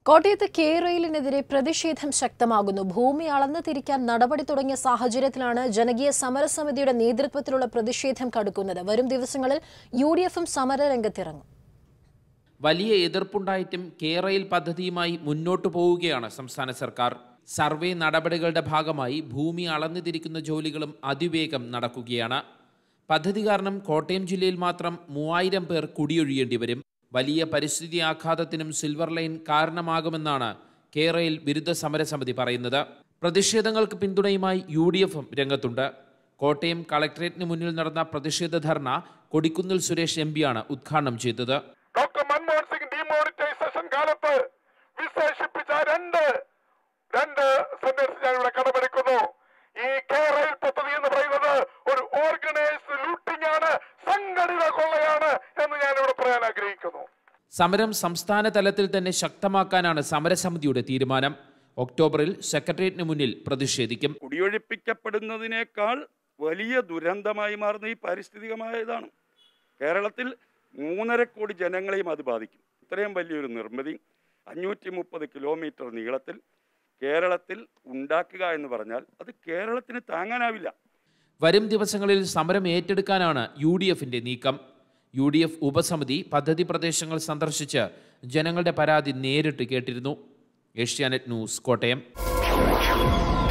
കോട്ടയത്ത് കെ-റെയിലിനെതിരെ പ്രതിഷേധം ശക്തമാകുന്നു. ഭൂമി അളന്നു തിരിക്കാൻ നടപടി തുടങ്ങിയ സാഹചര്യത്തിലാണ് ജനകീയ സമരസമിതിയുടെ നേതൃത്വത്തിലുള്ള പ്രതിഷേധം കടുക്കുന്നത്. വരും ദിവസങ്ങളിൽ യു.ഡി.എഫും സമരരംഗത്തിറങ്ങും. വലിയ എതിർപ്പുണ്ടായിട്ടും കെ-റെയിൽ പദ്ധതിയുമായി മുന്നോട്ടു പോവുകയാണ് സംസ്ഥാന സർക്കാർ. സർവേ നടപടികളുടെ ഭാഗമായി ഭൂമി അളന്നു തിരിക്കുന്ന ജോലികളും അതിവേഗം നടക്കുകയാണ്. പദ്ധതി കാരണം കോട്ടയം ജില്ലയിൽ മാത്രം 3000 പേർ കുടിയൊഴിയേണ്ടി വരും. വലിയ പരിസ്ഥിതി ആഘാതത്തിനും സിൽവർ ലൈൻ കാരണമാകുമെന്നാണ് കെ-റെയിൽ വിരുദ്ധ സമരസമിതി പറയുന്നത്. പ്രതിഷേധങ്ങൾക്ക് പിന്തുണയുമായി യു.ഡി.എഫും രംഗത്തുണ്ട്. കോട്ടയം കളക്ടറേറ്റിന് മുന്നിൽ നടന്ന പ്രതിഷേധ ധർണ കൊടിക്കുന്നിൽ സുരേഷ് എം.പിയാണ് ഉദ്ഘാടനം ചെയ്തത്. ഡോക്ടർ മൻമോഹൻ സിംഗ് ഡിമോണിറ്റൈസേഷൻ കാലത്ത് വിശേഷിപ്പിച്ച രണ്ട് സെന്റൻസ് ഞാൻ ഇവിടെ കടമെടുക്കുന്നു. ഈ കെ-റെയിൽ പദ്ധതി എന്ന് പറയുന്നത് ഒരു ഓർഗനൈസ്ഡ് ലൂട്ടിംഗ് ആണ്, സംഘടിത കൊള്ളയാണ് എന്ന് ഞാൻ ഇവിടെ പറയാൻ ആഗ്രഹിക്കുന്നു. സമരം സംസ്ഥാന തലത്തിൽ തന്നെ ശക്തമാക്കാനാണ് സമരസമിതിയുടെ തീരുമാനം. ഒക്ടോബറിൽ സെക്രട്ടേറിയറ്റിന് മുന്നിൽ പ്രതിഷേധിക്കും. കുടിയൊഴിപ്പിക്കപ്പെടുന്നതിനേക്കാൾ വലിയ ദുരന്തമായി മാറുന്ന ഈ പാരിസ്ഥിതികമായതാണ്. കേരളത്തിൽ 3.5 കോടി ജനങ്ങളെയും അത് ബാധിക്കും. ഇത്രയും വലിയൊരു നിർമ്മിതി 530 കിലോമീറ്റർ നീളത്തിൽ കേരളത്തിൽ ഉണ്ടാക്കുക എന്ന് പറഞ്ഞാൽ അത് കേരളത്തിന് താങ്ങാനാവില്ല. വരും ദിവസങ്ങളിൽ സമരം ഏറ്റെടുക്കാനാണ് യു.ഡി.എഫിന്റെ നീക്കം. യു.ഡി.എഫ് ഉപസമിതി പദ്ധതി പ്രദേശങ്ങൾ സന്ദർശിച്ച് ജനങ്ങളുടെ പരാതി നേരിട്ട് കേട്ടിരുന്നു. ഏഷ്യാനെറ്റ് ന്യൂസ്, കോട്ടയം.